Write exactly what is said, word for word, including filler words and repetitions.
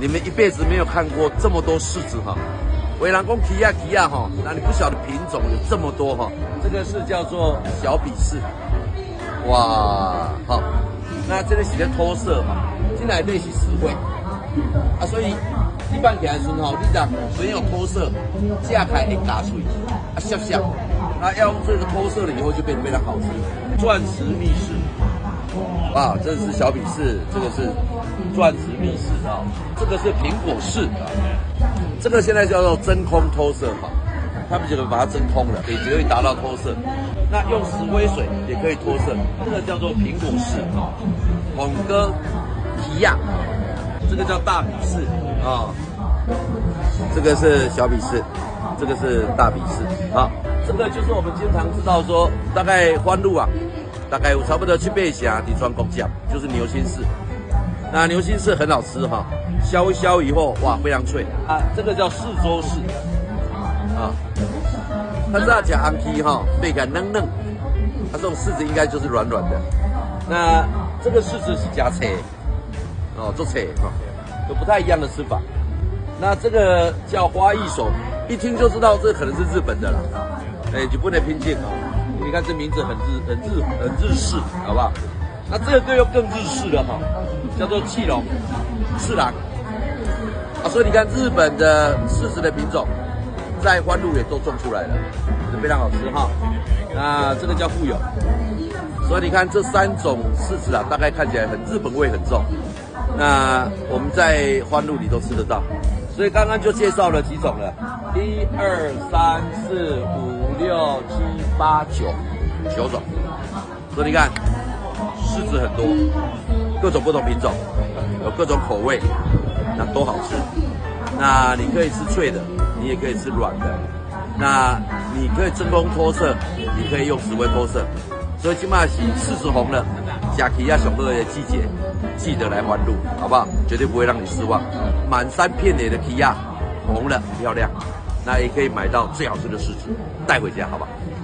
你们一辈子没有看过这么多柿子哈。维兰公奇亚奇亚哈，那你不晓得品种有这么多哈。这个是叫做小比士，哇，好，那这个是咧土色哈，进来类是实惠啊，所以一般起来时候，你讲没有脱色，架开一嘎脆啊，香香，那要用这个脱色了以后就变得非常好吃。钻石密室，啊，这是小比士，这个是钻石密室啊，这个是苹果柿啊，这个现在叫做真空脱色哈，他们就能把它真空了，也可以达到脱色。那用石灰水也可以脱色，这个叫做苹果柿啊，蒙哥提亚，这个叫大比士啊，这个是小比士，这个是大比士。好，这个就是我们经常知道说，大概欢路啊，大概有差不多七倍峡底川公酱，就是牛心柿。那牛心柿很好吃哈，削一削以后哇，非常脆啊。这个叫四周柿啊，它是要讲安皮哈，背感嫩嫩，它这种柿子应该就是软软的。那这个柿子是加切哦，做切哈，有不太一样的吃法。那这个叫花艺手，一听就知道这可能是日本的了。哎，就不能拼劲哦。你看这名字很日很日很日式，好不好？那这个又更日式了哈，叫做气龙次郎啊。所以你看日本的柿子的品种，在欢路也都种出来了，是非常好吃哈。那这个叫富有，所以你看这三种柿子啊，大概看起来很日本味很重。那我们在欢路里都吃得到，所以刚刚就介绍了几种了，一二三四五六七八九九种，所以你看柿子很多，各种不同品种，有各种口味，那都好吃。那你可以吃脆的，你也可以吃软的，那你可以真空脱色，你可以用石灰脱色。所以今嘛是柿子红了，假期要上热的季节，记得来欢路，好不好？绝对不会让你失望。满山遍野的皮亚红了，漂亮，那也可以买到最好吃的柿子，带回家，好不好？